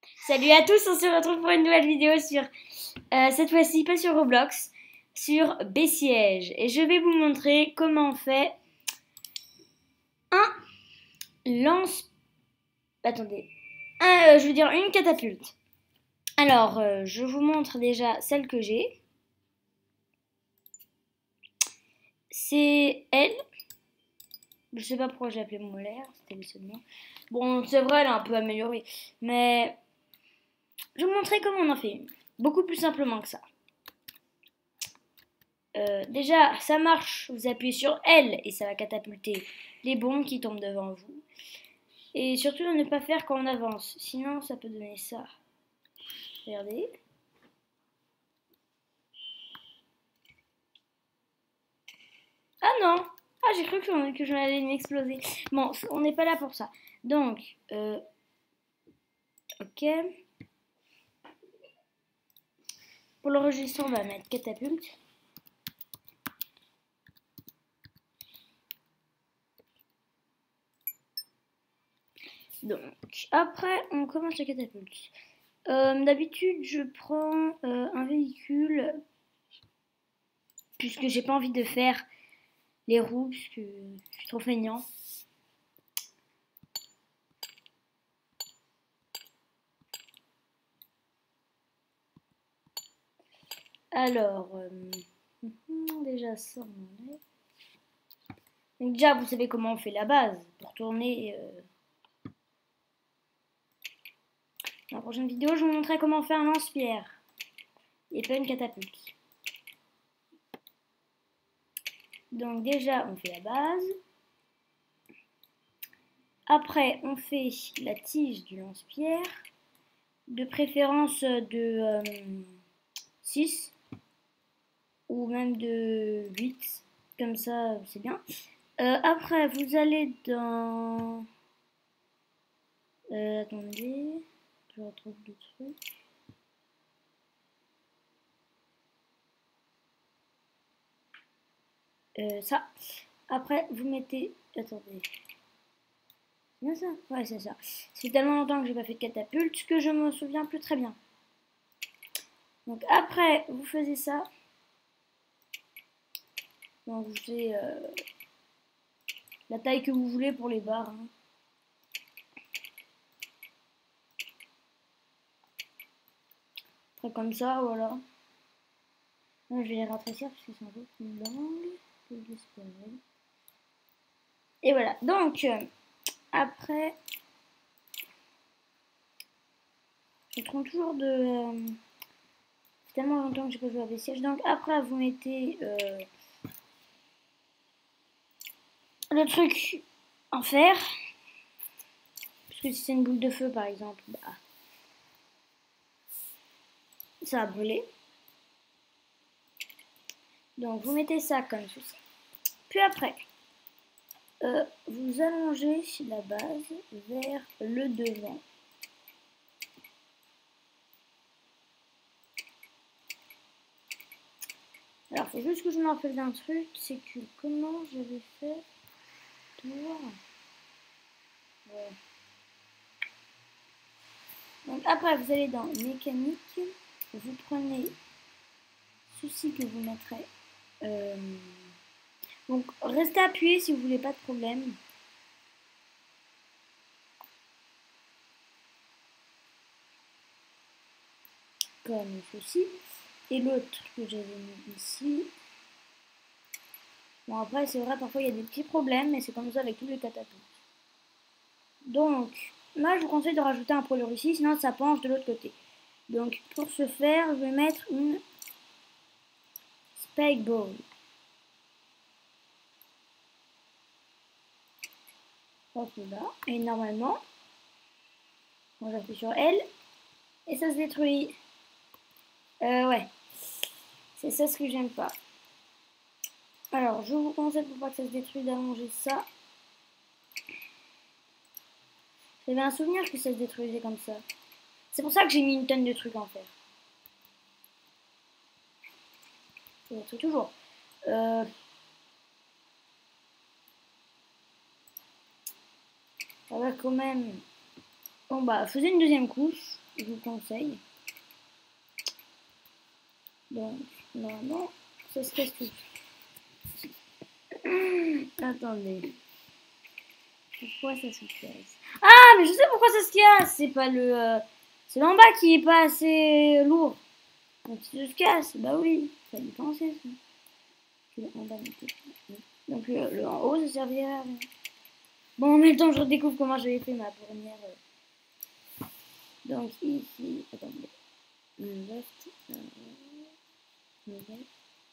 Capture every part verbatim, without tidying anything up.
Salut à tous, on se retrouve pour une nouvelle vidéo sur, euh, cette fois-ci pas sur Roblox, sur Bessiège. Et je vais vous montrer comment on fait un lance... Attendez, un, euh, je veux dire une catapulte. Alors, euh, je vous montre déjà celle que j'ai. C'est elle. Je sais pas pourquoi j'ai appelé molaire, c'était le seul nom. Bon, c'est vrai, elle est un peu améliorée. Mais je vais vous montrer comment on en fait une. Beaucoup plus simplement que ça. Euh, déjà, ça marche, vous appuyez sur L et ça va catapulter les bombes qui tombent devant vous. Et surtout, ne pas faire quand on avance, sinon ça peut donner ça. Regardez. Ah non. Ah, j'ai cru que, que j'en allais m'exploser. Bon, on n'est pas là pour ça. Donc, euh, ok. Pour le registre, on va mettre catapulte. Donc, après, on commence la catapulte. Euh, D'habitude, je prends euh, un véhicule, puisque j'ai pas envie de faire les roues, puisque je suis trop feignant. Alors, euh, déjà ça, on en est. Donc déjà, vous savez comment on fait la base pour tourner. Euh... Dans la prochaine vidéo, je vous montrerai comment faire un lance-pierre et pas une catapulte. Donc déjà, on fait la base. Après, on fait la tige du lance-pierre, de préférence de euh, six ou même de huit, comme ça c'est bien. Euh, après, vous allez dans... Euh, attendez, je retrouve le truc. Euh, ça. Après, vous mettez... Attendez. C'est bien ça? Ouais, c'est ça. C'est tellement longtemps que j'ai pas fait de catapulte que je me souviens plus très bien. Donc après, vous faisiez ça. Donc vous faites euh, la taille que vous voulez pour les barres. Hein. Après comme ça, voilà. Moi, je vais les rafraîchir parce qu'ils sont un peu plus longues que je l'espérais. Et voilà. Donc, euh, après, je trompe toujours de... Euh, tellement longtemps que j'ai pas joué à Bessiège. Donc après, vous mettez euh, le truc en fer. Parce que si c'est une boule de feu, par exemple, bah, ça va brûler. Donc vous mettez ça comme ceci. Puis après, euh, vous allongez la base vers le devant. Alors, il faut juste que je me rappelle d'un truc, c'est que comment j'avais fait pour... Ouais. Donc après, vous allez dans mécanique, vous prenez ceci que vous mettrez. Euh... Donc, restez appuyé si vous voulez pas de problème. Comme ceci. Et l'autre que j'avais mis ici. Bon, après, c'est vrai, parfois il y a des petits problèmes, mais c'est comme ça avec tous les catapultes. Donc, moi, je vous conseille de rajouter un poids lourd ici, sinon ça penche de l'autre côté. Donc, pour ce faire, je vais mettre une spike ball. Hop là. Et normalement, on j'appuie sur L et ça se détruit. Euh, ouais. C'est ça ce que j'aime pas. Alors, je vous conseille pour pas que ça se détruise d'allonger ça. J'avais un souvenir que ça se détruisait comme ça. C'est pour ça que j'ai mis une tonne de trucs en fer. Ça détruit toujours. Euh... Ça va quand même Bon bah, faisez une deuxième couche, je vous conseille. Donc, normalement, ça se casse tout. Attendez. Pourquoi ça se casse? Ah, mais je sais pourquoi ça se casse. C'est pas le... Euh, c'est l'en bas qui est pas assez lourd. Donc ça se casse. Bah oui, ça y penser ça. En bas, donc le, le en haut, ça servira à rien. Bon, en même temps, je redécouvre comment j'avais fait ma première... Euh... Donc ici... Attendez. Left... Euh... Left.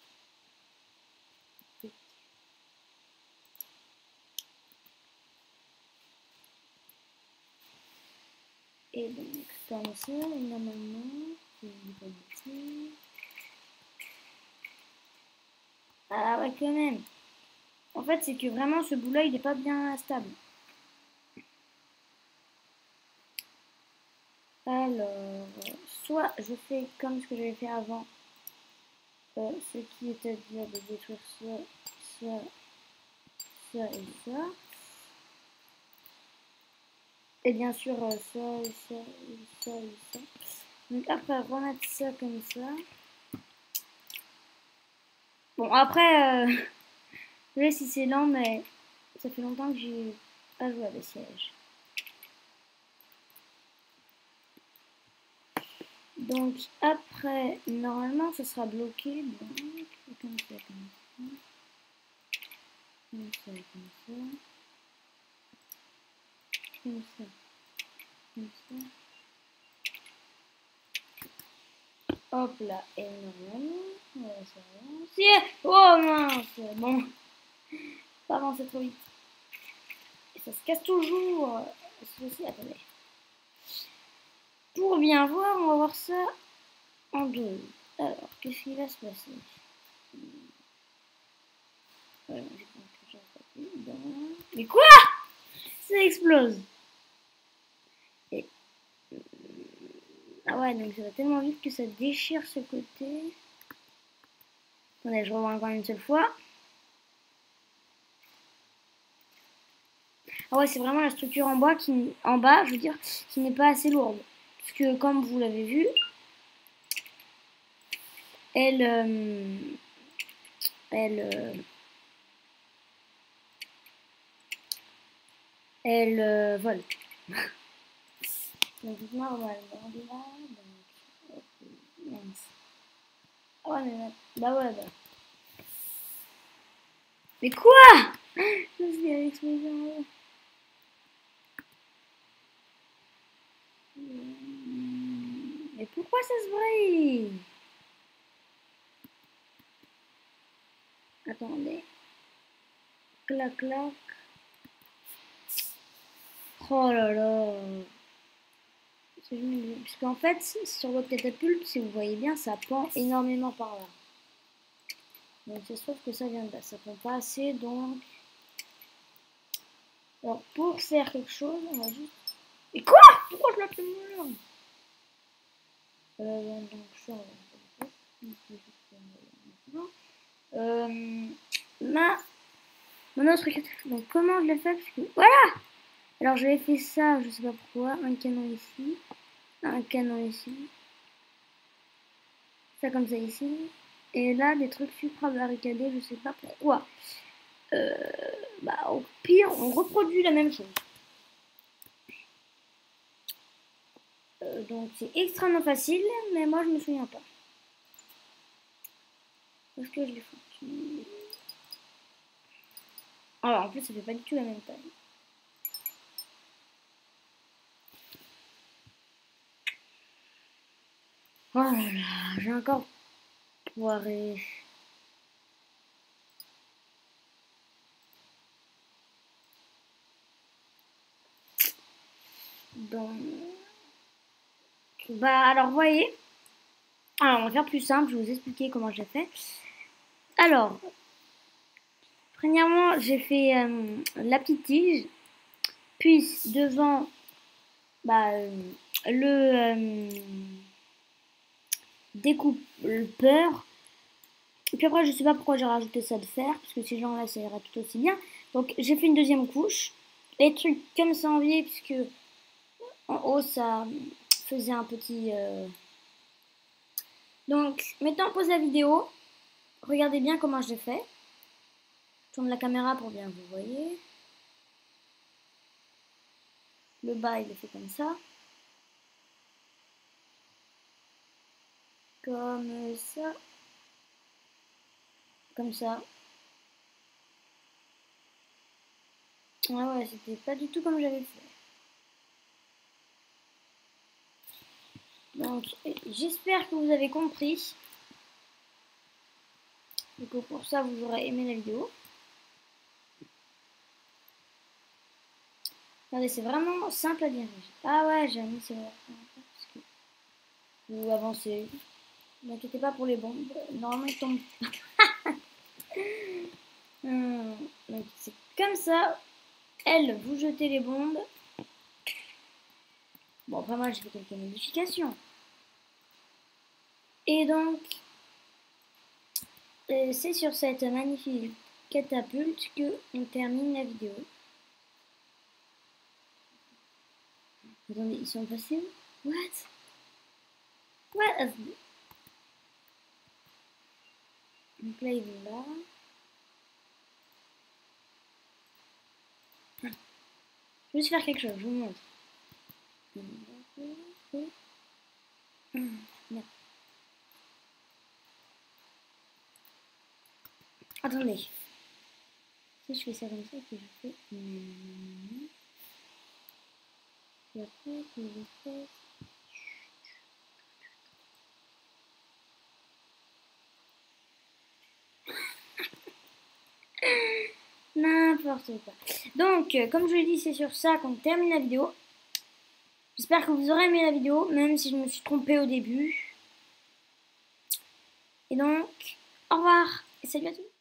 Et donc, comme ça, normalement, je dis pas ici. Ah ouais, quand même. En fait, c'est que vraiment, ce bout-là, il n'est pas bien stable. Alors, soit je fais comme ce que j'avais fait avant, euh, ce qui est à dire de détruire ça, ça, ça et ça. Et bien sûr, euh, ça, et ça, et ça, et ça. Donc après, remettre ça comme ça. Bon, après, euh, je sais si c'est lent, mais ça fait longtemps que j'ai pas joué à des sièges. Donc après, normalement, ça sera bloqué. Donc, comme ça, comme ça. Comme ça, comme ça. Comme ça. Comme ça. Hop là, et normalement, voilà, ça avance. Oh mince, bon, pas avancer trop vite. Et ça se casse toujours. Ceci, attendez. Pour bien voir, on va voir ça en deux. Alors, qu'est-ce qui va se passer? Voilà, mais quoi? Ça explose. Et... Ah ouais, donc ça va tellement vite que ça déchire ce côté. Attendez, je revois encore une seule fois. Ah ouais, c'est vraiment la structure en bois qui, en bas, je veux dire, qui n'est pas assez lourde. Parce que comme vous l'avez vu, elle, euh, elle, euh, elle euh, vole. Donc normalement, là, donc, mince. Ah ouais, mais bah ouais, bah. Mais quoi? Je me suis l'explosion. Mais pourquoi ça se brille? Attendez. Clac, clac. Oh là là. Parce qu'en fait, sur votre catapulte, si vous voyez bien, ça pend énormément par là. Donc c'est sûr que ça vient de là. Ça pend pas assez, donc... Alors, pour faire quelque chose, on va juste... Et quoi? Pourquoi je l'appelle mur? Euh, donc ça... Euh, ma... Mon autre catapulte. Donc comment je l'ai fait? Parce que... Voilà! Alors j'avais fait ça, je sais pas pourquoi. Un canon ici. Un canon ici. Ça comme ça ici. Et là, des trucs supra barricadés, je sais pas pourquoi. Euh, bah, au pire, on reproduit la même chose. Euh, donc, c'est extrêmement facile, mais moi, je me souviens pas. Est-ce que je l'ai foutu? Alors, en plus, ça fait pas du tout la même taille. Oh là là, j'ai encore poiré. Donc, bah, alors, vous voyez. Alors, on va faire plus simple, je vais vous expliquer comment j'ai fait. Alors, premièrement, j'ai fait euh, la petite tige, puis devant bah, euh, le euh, découpeur. Et puis après, je sais pas pourquoi j'ai rajouté ça de fer, parce que ces gens-là, ça irait tout aussi bien. Donc, j'ai fait une deuxième couche. Les trucs comme ça en vieille, puisque en haut, ça faisait un petit... Euh... Donc, maintenant, on pose la vidéo. Regardez bien comment je l'ai fait. Je tourne la caméra pour bien vous voyez. Le bas, il est fait comme ça. Comme ça. Comme ça. Ouais, ouais, c'était pas du tout comme j'avais fait. Donc, j'espère que vous avez compris. Du coup, pour ça, vous aurez aimé la vidéo. Regardez, c'est vraiment simple à diriger. Ah ouais, j'ai mis, c'est vrai. Vous avancez. Ne inquiétez pas pour les bombes. Normalement, ils tombent. hum, donc, c'est comme ça. Elle, vous jetez les bombes. Bon, après, moi, j'ai fait quelques modifications. Et donc, euh, c'est sur cette magnifique catapulte que on termine la vidéo. Attendez, ils sont passés où? What? What? Donc là, ils vont là. Je vais juste faire quelque chose, je vous montre. Non. Attendez. Si je fais ça comme ça, que je fais... Et après, que je fais... N'importe quoi. Donc, euh, comme je l'ai dit, c'est sur ça qu'on termine la vidéo. J'espère que vous aurez aimé la vidéo, même si je me suis trompée au début. Et donc, au revoir et salut à tous.